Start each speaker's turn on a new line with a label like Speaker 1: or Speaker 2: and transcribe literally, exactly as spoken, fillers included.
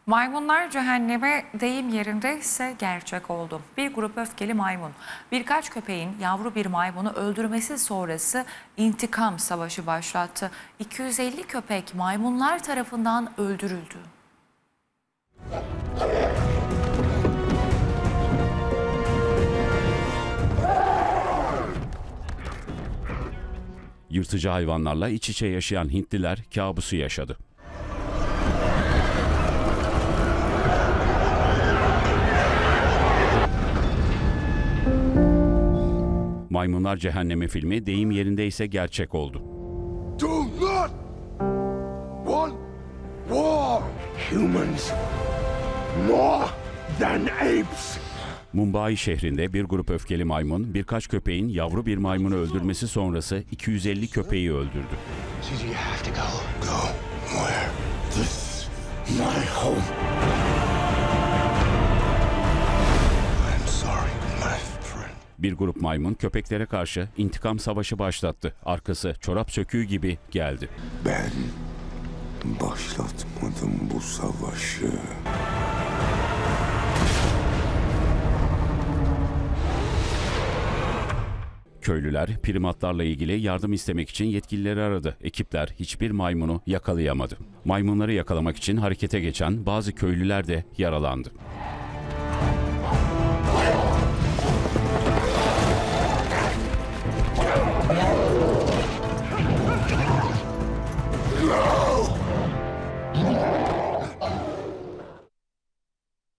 Speaker 1: Maymunlar cehenneme deyim yerinde ise gerçek oldu. Bir grup öfkeli maymun, birkaç köpeğin yavru bir maymunu öldürmesi sonrası intikam savaşı başlattı. iki yüz elli köpek maymunlar tarafından öldürüldü.
Speaker 2: Yırtıcı hayvanlarla iç içe yaşayan Hintliler kabusu yaşadı. Maymunlar Cehennemi filmi deyim yerindeyse gerçek oldu.
Speaker 3: Do not want war. Humans more than apes.
Speaker 2: Mumbai şehrinde bir grup öfkeli maymun, birkaç köpeğin yavru bir maymunu öldürmesi sonrası iki yüz elli köpeği öldürdü.
Speaker 3: Gigi, you have to go. Go where? This is my home. I'm sorry, my friend.
Speaker 2: Bir grup maymun köpeklere karşı intikam savaşı başlattı. Arkası çorap söküğü gibi geldi.
Speaker 3: Ben başlatmadım bu savaşı.
Speaker 2: Köylüler primatlarla ilgili yardım istemek için yetkilileri aradı. Ekipler hiçbir maymunu yakalayamadı. Maymunları yakalamak için harekete geçen bazı köylüler de yaralandı.